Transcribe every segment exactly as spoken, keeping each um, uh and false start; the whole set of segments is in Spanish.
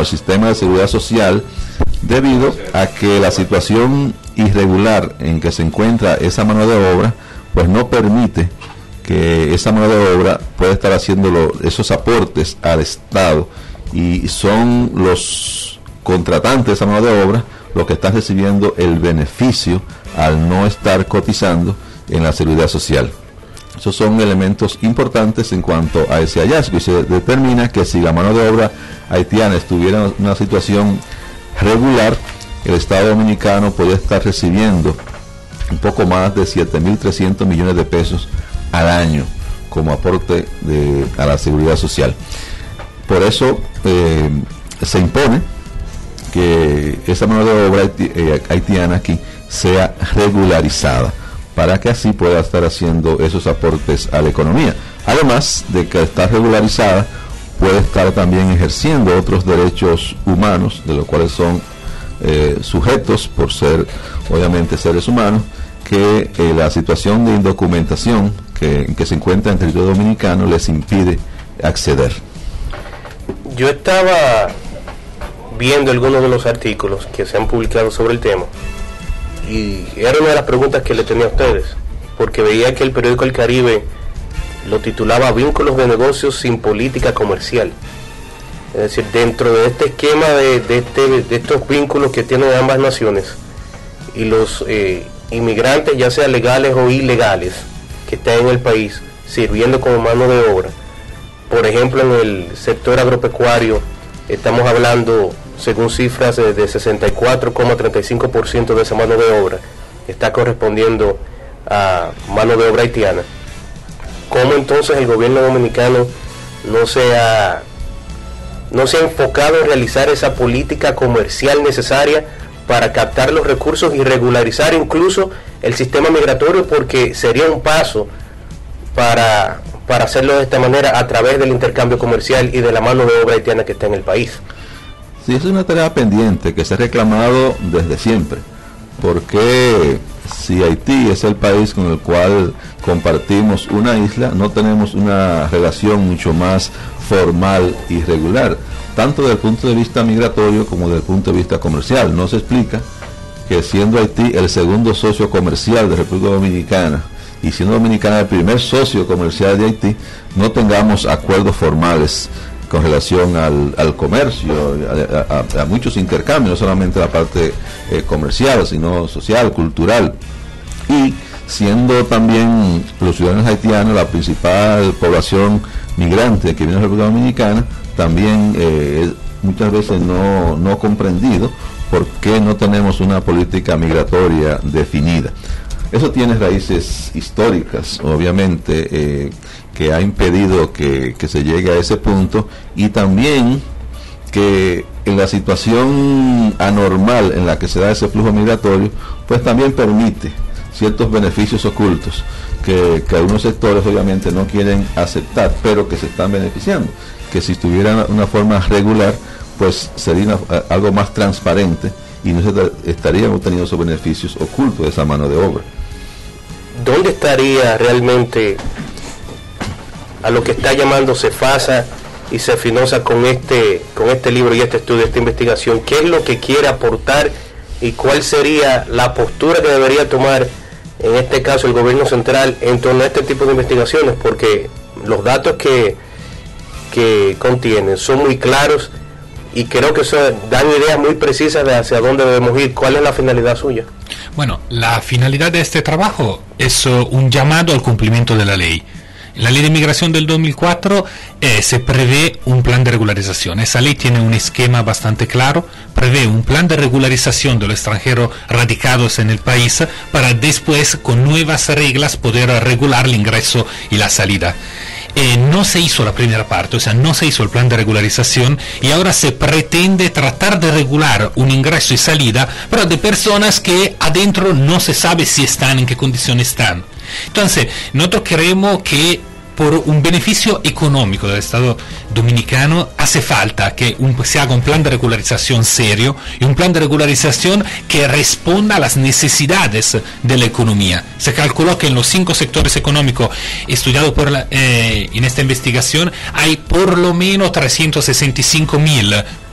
al sistema de seguridad social, debido a que la situación irregular en que se encuentra esa mano de obra, pues no permite que esa mano de obra pueda estar haciendo lo, esos aportes al Estado, y son los contratantes de esa mano de obra los que están recibiendo el beneficio al no estar cotizando en la seguridad social. Esos son elementos importantes en cuanto a ese hallazgo, y se determina que si la mano de obra haitiana estuviera en una situación regular, el Estado dominicano podría estar recibiendo un poco más de siete mil trescientos millones de pesos al año como aporte de, a la seguridad social. Por eso eh, se impone que esa mano de obra haiti, eh, haitiana aquí sea regularizada, para que así pueda estar haciendo esos aportes a la economía. Además de que está regularizada, puede estar también ejerciendo otros derechos humanos, de los cuales son eh, sujetos por ser, obviamente, seres humanos, que eh, la situación de indocumentación que, que se encuentra en territorio dominicano les impide acceder. Yo estaba viendo algunos de los artículos que se han publicado sobre el tema, y era una de las preguntas que le tenía a ustedes, porque veía que el periódico El Caribe lo titulaba Vínculos de negocios sin política comercial. Es decir, dentro de este esquema de, de, este, de estos vínculos que tienen ambas naciones, y los eh, inmigrantes, ya sea legales o ilegales, que están en el país sirviendo como mano de obra. Por ejemplo, en el sector agropecuario estamos hablando, según cifras, de, de sesenta y cuatro coma treinta y cinco por ciento de esa mano de obra está correspondiendo a mano de obra haitiana. ¿Cómo entonces el gobierno dominicano no se ha, no se ha enfocado en realizar esa política comercial necesaria para captar los recursos y regularizar incluso el sistema migratorio? Porque sería un paso para, para hacerlo de esta manera, a través del intercambio comercial y de la mano de obra haitiana que está en el país. Sí, es una tarea pendiente que se ha reclamado desde siempre, porque si Haití es el país con el cual compartimos una isla, no tenemos una relación mucho más formal y regular, tanto desde el punto de vista migratorio como desde el punto de vista comercial. No se explica que, siendo Haití el segundo socio comercial de República Dominicana y siendo Dominicana el primer socio comercial de Haití, no tengamos acuerdos formales con relación al, al comercio, a, a, a muchos intercambios, no solamente la parte eh, comercial, sino social, cultural. Y siendo también los ciudadanos haitianos la principal población migrante que viene a la República Dominicana, también eh, muchas veces no, no comprendido por qué no tenemos una política migratoria definida. Eso tiene raíces históricas, obviamente, eh, que ha impedido que, que se llegue a ese punto, y también que en la situación anormal en la que se da ese flujo migratorio, pues también permite ciertos beneficios ocultos que, que algunos sectores obviamente no quieren aceptar, pero que se están beneficiando, que si estuviera una forma regular, pues sería una, algo más transparente, y no se estarían obteniendo esos beneficios ocultos de esa mano de obra. ¿Dónde estaría realmente a lo que está llamando Cefasa y Cefinosa con este, con este libro y este estudio, esta investigación? ¿Qué es lo que quiere aportar y cuál sería la postura que debería tomar, en este caso, el gobierno central en torno a este tipo de investigaciones? Porque los datos que, que contienen son muy claros, y creo que eso dan ideas muy precisas de hacia dónde debemos ir. ¿Cuál es la finalidad suya? Bueno, la finalidad de este trabajo es uh, un llamado al cumplimiento de la ley. En la ley de inmigración del dos mil cuatro eh, se prevé un plan de regularización. Esa ley tiene un esquema bastante claro, prevé un plan de regularización de los extranjeros radicados en el país, para después, con nuevas reglas, poder regular el ingreso y la salida. Eh, no se hizo la primera parte, o sea, no se hizo el plan de regularización, y ahora se pretende tratar de regular un ingreso y salida, pero de personas que adentro no se sabe si están, en qué condiciones están. Entonces, nosotros creemos que por un beneficio económico del Estado dominicano hace falta que un, se haga un plan de regularización serio, y un plan de regularización que responda a las necesidades de la economía. Se calculó que en los cinco sectores económicos estudiados por la, eh, en esta investigación hay por lo menos trescientos sesenta y cinco mil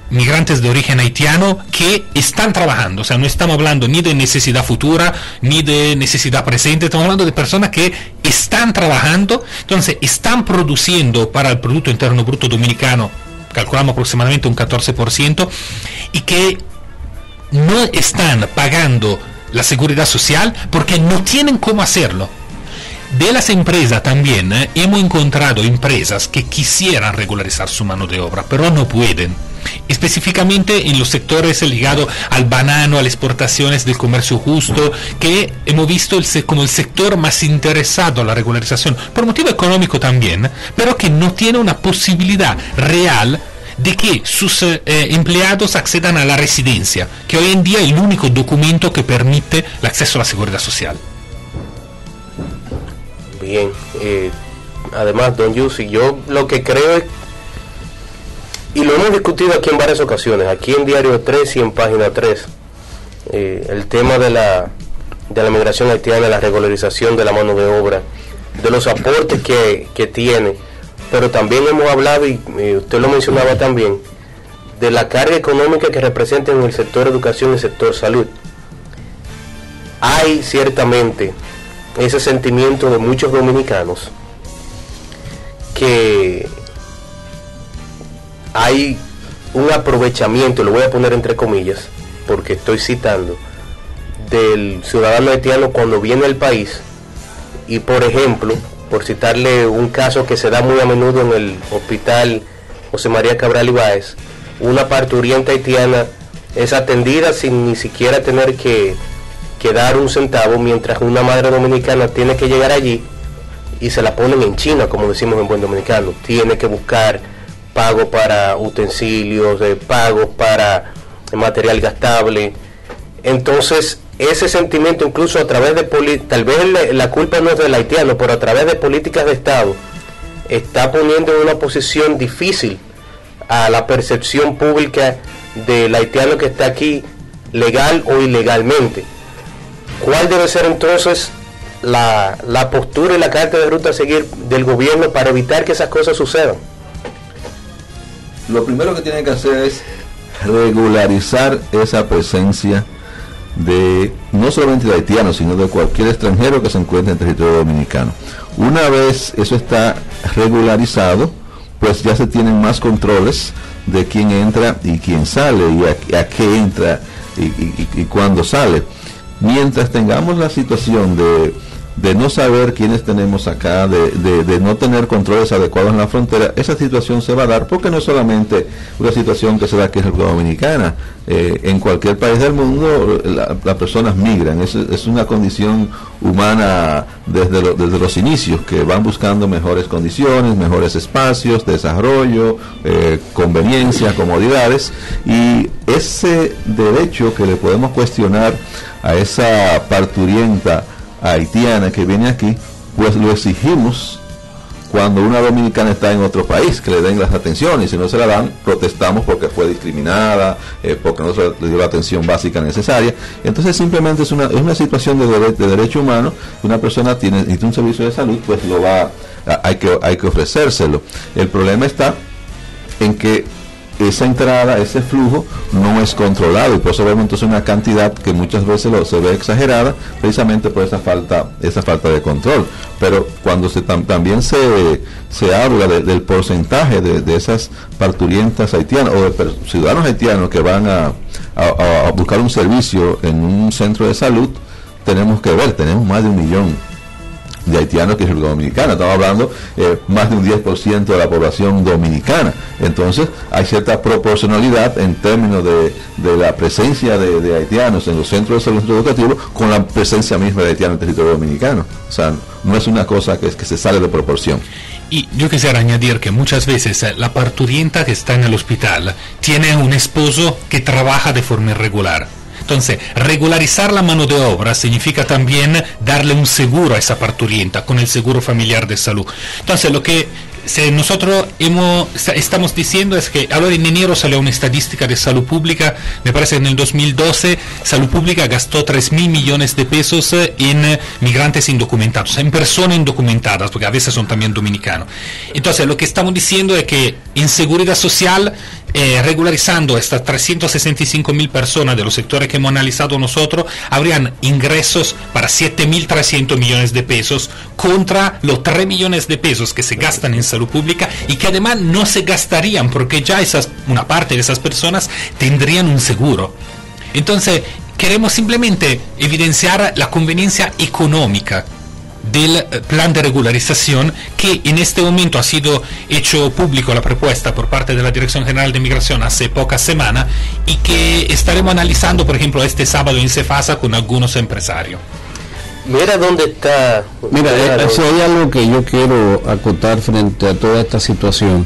migrantes de origen haitiano que están trabajando. O sea, no estamos hablando ni de necesidad futura ni de necesidad presente, estamos hablando de personas que están trabajando, entonces están produciendo para el Producto Interno Bruto Dominicano, calculamos aproximadamente un catorce por ciento, y que no están pagando la seguridad social porque no tienen cómo hacerlo. De las empresas también eh, hemos encontrado empresas que quisieran regularizar su mano de obra, pero no pueden. Específicamente en los sectores ligados al banano, a las exportaciones del comercio justo, que hemos visto el, como el sector más interesado a la regularización, por motivo económico también, pero que no tiene una posibilidad real de que sus eh, empleados accedan a la residencia, que hoy en día es el único documento que permite el acceso a la seguridad social. Bien, eh, además, don Yussi, yo lo que creo es, y lo hemos discutido aquí en varias ocasiones, aquí en Diario tres y en Página tres, eh, el tema de la, de la migración haitiana, la regularización de la mano de obra, de los aportes que, que tiene, pero también hemos hablado, y eh, usted lo mencionaba también, de la carga económica que representa en el sector educación y el sector salud. Hay ciertamente ese sentimiento de muchos dominicanos que hay un aprovechamiento, lo voy a poner entre comillas porque estoy citando, del ciudadano haitiano cuando viene al país y, por ejemplo, por citarle un caso que se da muy a menudo en el hospital José María Cabral Ibáez, una parturienta haitiana es atendida sin ni siquiera tener que que dar un centavo, mientras una madre dominicana tiene que llegar allí y se la ponen en China, como decimos en buen dominicano. Tiene que buscar pago para utensilios, eh, pagos para material gastable. Entonces, ese sentimiento, incluso a través de poli- tal vez la, la culpa no es del haitiano, pero a través de políticas de Estado, está poniendo en una posición difícil a la percepción pública del haitiano que está aquí, legal o ilegalmente. ¿Cuál debe ser entonces la, la postura y la carta de ruta a seguir del gobierno para evitar que esas cosas sucedan? Lo primero que tienen que hacer es regularizar esa presencia de no solamente de haitianos, sino de cualquier extranjero que se encuentre en territorio dominicano. Una vez eso está regularizado, pues ya se tienen más controles de quién entra y quién sale, y a, a qué entra y, y, y cuándo sale. Mientras tengamos la situación de, de no saber quiénes tenemos acá, de, de, de no tener controles adecuados en la frontera, esa situación se va a dar, porque no es solamente una situación que se da aquí en República Dominicana, eh, en cualquier país del mundo la, las personas migran, es, es una condición humana desde, lo, desde los inicios, que van buscando mejores condiciones, mejores espacios, desarrollo, eh, conveniencias, comodidades, y ese derecho que le podemos cuestionar a esa parturienta haitiana que viene aquí, pues lo exigimos cuando una dominicana está en otro país, que le den las atenciones, y si no se la dan, protestamos porque fue discriminada, eh, porque no se le dio la atención básica necesaria. Entonces simplemente es una, es una situación de, dere, de derecho humano. Una persona tiene, necesita un servicio de salud, pues lo va a, hay que hay que ofrecérselo. El problema está en que esa entrada, ese flujo no es controlado, y por eso vemos entonces una cantidad que muchas veces lo, se ve exagerada, precisamente por esa falta esa falta de control. Pero cuando se tam, también se, se habla de, del porcentaje de, de esas parturientas haitianas o de per, ciudadanos haitianos que van a, a, a buscar un servicio en un centro de salud, tenemos que ver, tenemos más de un millón de haitianos que es República Dominicana. Estamos hablando eh, más de un diez por ciento de la población dominicana. Entonces hay cierta proporcionalidad en términos de, de la presencia de, de haitianos en los centros de salud educativos con la presencia misma de haitianos en el territorio dominicano. O sea, no es una cosa que, que se sale de proporción. Y yo quisiera añadir que muchas veces la parturienta que está en el hospital tiene un esposo que trabaja de forma irregular. Entonces, regularizar la mano de obra significa también darle un seguro a esa parturienta con el seguro familiar de salud. Entonces, lo que si nosotros hemos, estamos diciendo es que ahora en enero salió una estadística de salud pública, me parece que en el dos mil doce salud pública gastó tres mil millones de pesos en migrantes indocumentados, en personas indocumentadas, porque a veces son también dominicanos. Entonces, lo que estamos diciendo es que en seguridad social eh, regularizando estas trescientas sesenta y cinco mil personas de los sectores que hemos analizado nosotros, habrían ingresos para siete mil trescientos millones de pesos contra los tres millones de pesos que se gastan en salud pública y que además no se gastarían porque ya esas, una parte de esas personas tendrían un seguro. Entonces, queremos simplemente evidenciar la conveniencia económica del plan de regularización, que en este momento ha sido hecho público la propuesta por parte de la Dirección General de Migración hace pocas semanas y que estaremos analizando, por ejemplo, este sábado en Cefasa con algunos empresarios. Mira dónde está. Mira, eh, si hay algo que yo quiero acotar frente a toda esta situación.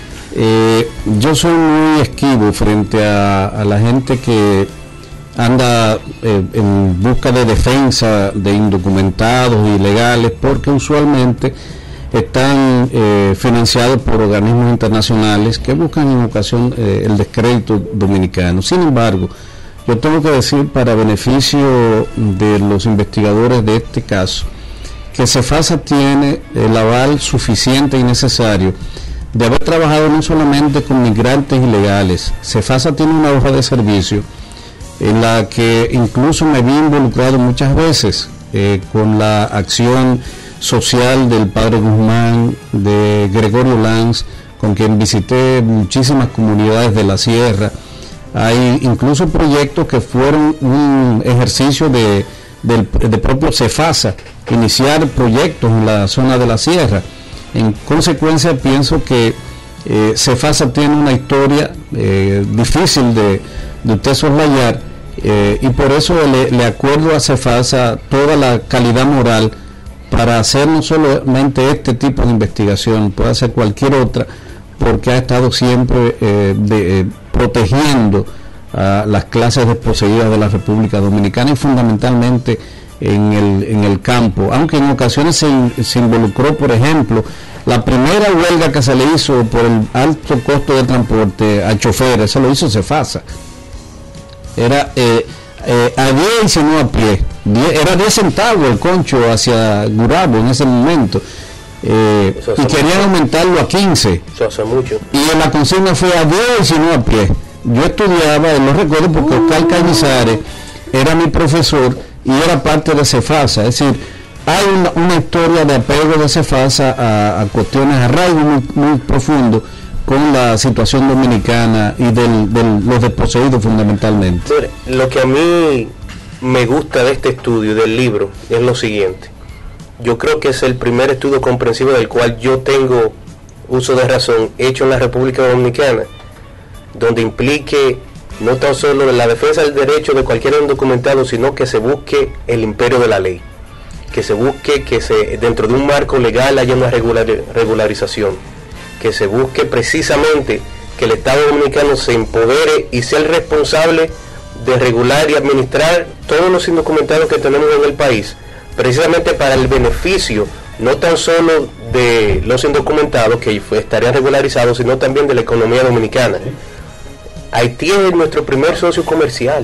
Eh, yo soy muy esquivo frente a, a la gente que anda eh, en busca de defensa de indocumentados e ilegales, porque usualmente están eh, financiados por organismos internacionales que buscan en ocasión eh, el descrédito dominicano. Sin embargo, yo tengo que decir, para beneficio de los investigadores de este caso, que Cefasa tiene el aval suficiente y necesario de haber trabajado no solamente con migrantes ilegales. Cefasa tiene una hoja de servicio en la que incluso me vi involucrado muchas veces eh, con la acción social del padre Guzmán, de Gregorio Lanz, con quien visité muchísimas comunidades de la sierra. Hay incluso proyectos que fueron un ejercicio de, de, de propio Cefasa, iniciar proyectos en la zona de la sierra. En consecuencia, pienso que eh, Cefasa tiene una historia eh, difícil de, de usted soslayar, eh, y por eso le, le acuerdo a Cefasa toda la calidad moral para hacer no solamente este tipo de investigación, puede hacer cualquier otra, porque ha estado siempre eh, de, eh, protegiendo a las clases desposeídas de la República Dominicana y fundamentalmente en el, en el campo, aunque en ocasiones se, se involucró, por ejemplo, la primera huelga que se le hizo por el alto costo de transporte a choferes, eso lo hizo Cefasa, era eh, eh, a diez y si no a pie, diez, era diez centavos el concho hacia Gurabo en ese momento, eh, y querían mucho. Aumentarlo a quince, eso hace mucho, y la consigna fue a diez y si no a pie. Yo estudiaba, lo recuerdo porque uh. Oscar Cañizares era mi profesor y era parte de Cefasa, es decir, hay una, una historia de apego de Cefasa a, a cuestiones, arraigo muy, muy profundo con la situación dominicana y del, del, los desposeídos fundamentalmente. Lo que a mí me gusta de este estudio, del libro, es lo siguiente. Yo creo que es el primer estudio comprensivo del cual yo tengo uso de razón hecho en la República Dominicana, donde implique no tan solo la defensa del derecho de cualquier indocumentado, sino que se busque el imperio de la ley, que se busque que se dentro de un marco legal haya una regular, regularización, que se busque precisamente que el Estado Dominicano se empodere y sea el responsable de regular y administrar todos los indocumentados que tenemos en el país, precisamente para el beneficio no tan solo de los indocumentados que estarían regularizados, sino también de la economía dominicana. Haití es nuestro primer socio comercial,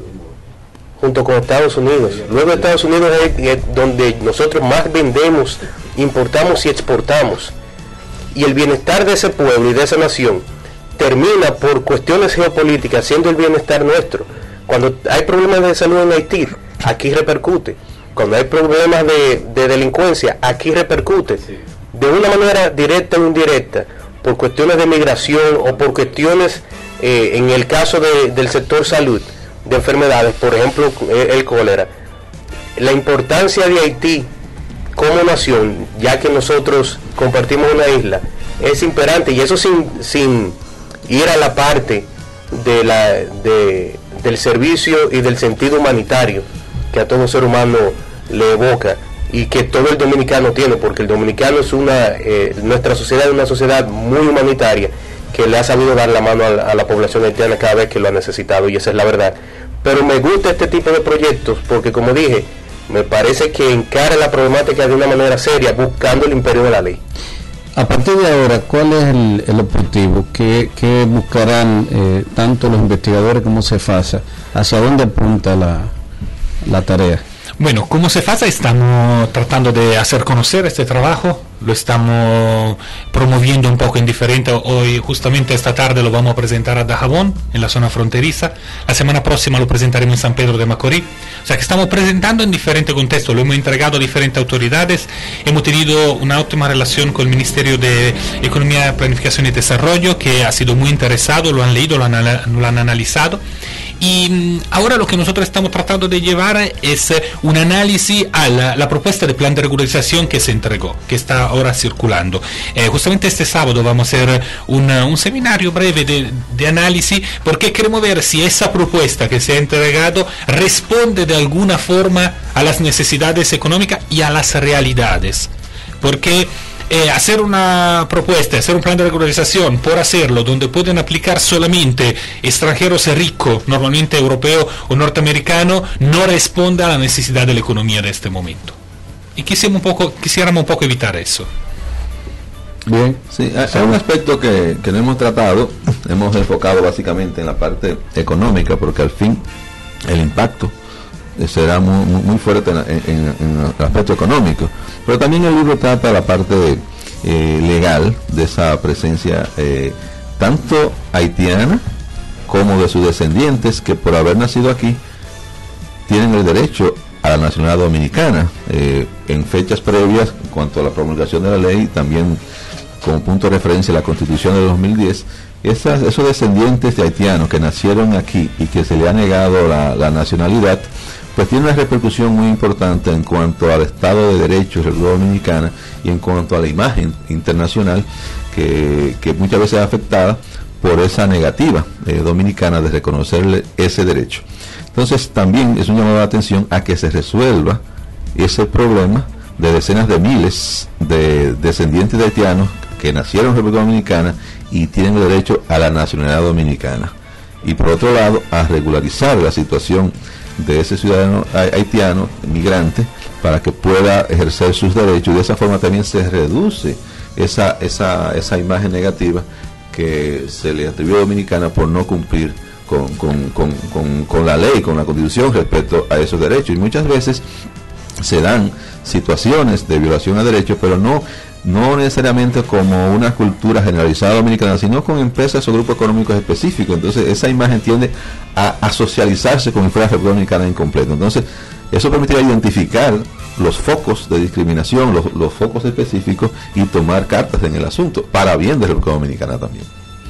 junto con Estados Unidos. Luego de Estados Unidos es donde nosotros más vendemos, importamos y exportamos. Y el bienestar de ese pueblo y de esa nación termina por cuestiones geopolíticas siendo el bienestar nuestro. Cuando hay problemas de salud en Haití, aquí repercute. Cuando hay problemas de, de delincuencia, aquí repercute. De una manera directa o indirecta, por cuestiones de migración o por cuestiones, eh, en el caso de, del sector salud, de enfermedades, por ejemplo, el, el cólera. La importancia de Haití como nación, ya que nosotros compartimos una isla, es imperante, y eso sin, sin ir a la parte de la, de, del servicio y del sentido humanitario que a todo ser humano le evoca y que todo el dominicano tiene, porque el dominicano es una, eh, nuestra sociedad es una sociedad muy humanitaria que le ha sabido dar la mano a la, a la población haitiana cada vez que lo ha necesitado, y esa es la verdad. Pero me gusta este tipo de proyectos porque, como dije, me parece que encara la problemática de una manera seria, buscando el imperio de la ley. A partir de ahora, ¿cuál es el, el objetivo? ¿Qué, qué buscarán eh, tanto los investigadores como Cefasa? ¿Hacia dónde apunta la, la tarea? Bueno, como CEFASA estamos tratando de hacer conocer este trabajo, lo estamos promoviendo un poco en diferente. Hoy, justamente esta tarde, lo vamos a presentar a Dajabón, en la zona fronteriza. La semana próxima lo presentaremos en San Pedro de Macorís. O sea que estamos presentando en diferentes contextos, lo hemos entregado a diferentes autoridades. Hemos tenido una óptima relación con el Ministerio de Economía, Planificación y Desarrollo, que ha sido muy interesado, lo han leído, lo han, lo han analizado. Y ahora lo que nosotros estamos tratando de llevar es un análisis a la, la propuesta de plan de regularización que se entregó, que está ahora circulando. Eh, justamente este sábado vamos a hacer una, un seminario breve de, de análisis, porque queremos ver si esa propuesta que se ha entregado responde de alguna forma a las necesidades económicas y a las realidades. Porque Eh, hacer una propuesta, hacer un plan de regularización por hacerlo, donde pueden aplicar solamente extranjeros ricos, normalmente europeos o norteamericanos, no responde a la necesidad de la economía de este momento. Y quisiéramos un poco, quisiéramos un poco evitar eso. Bien, sí, hay un aspecto que, que no hemos tratado, hemos enfocado básicamente en la parte económica, porque al fin el impacto será muy, muy fuerte en, en, en el aspecto económico, pero también el libro trata la parte de, eh, legal de esa presencia eh, tanto haitiana como de sus descendientes, que por haber nacido aquí tienen el derecho a la nacionalidad dominicana. Eh, en fechas previas, en cuanto a la promulgación de la ley, también como punto de referencia la Constitución de dos mil diez, esas, esos descendientes de haitianos que nacieron aquí y que se le ha negado la, la nacionalidad, pues tiene una repercusión muy importante en cuanto al Estado de Derecho de la República Dominicana y en cuanto a la imagen internacional que, que muchas veces es afectada por esa negativa eh, dominicana de reconocerle ese derecho. Entonces también es un llamado de atención a que se resuelva ese problema de decenas de miles de descendientes de haitianos que nacieron en la República Dominicana y tienen el derecho a la nacionalidad dominicana. Y por otro lado, a regularizar la situación de ese ciudadano haitiano, migrante, para que pueda ejercer sus derechos, y de esa forma también se reduce esa, esa, esa imagen negativa que se le atribuye a Dominicana por no cumplir con, con, con, con, con la ley, con la Constitución respecto a esos derechos. Y muchas veces se dan situaciones de violación a derechos, pero no no necesariamente como una cultura generalizada dominicana, sino con empresas o grupos económicos específicos. Entonces esa imagen tiende a, a socializarse como si fuera la República Dominicana incompleto. Entonces eso permitirá identificar los focos de discriminación, los, los focos específicos, y tomar cartas en el asunto, para bien de la República Dominicana también.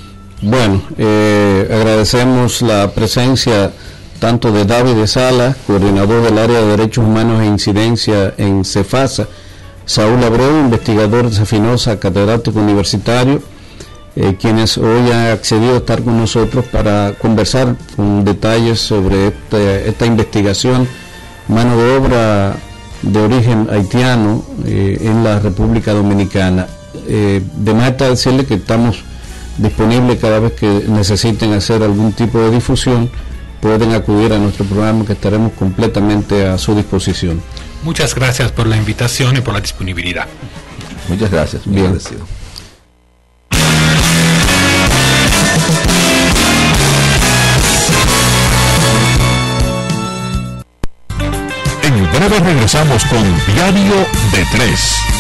Bueno, eh, agradecemos la presencia tanto de David Salas, coordinador del área de Derechos Humanos e Incidencia en CEFASA, Saúl Abreu, investigador de Safinosa, catedrático universitario, eh, quienes hoy han accedido a estar con nosotros para conversar con detalles sobre este, esta investigación, mano de obra de origen haitiano eh, en la República Dominicana. Eh, de más está decirle que estamos disponibles cada vez que necesiten hacer algún tipo de difusión, pueden acudir a nuestro programa, que estaremos completamente a su disposición. Muchas gracias por la invitación y por la disponibilidad. Muchas gracias, muy agradecido. En breve regresamos con Diario de Tres.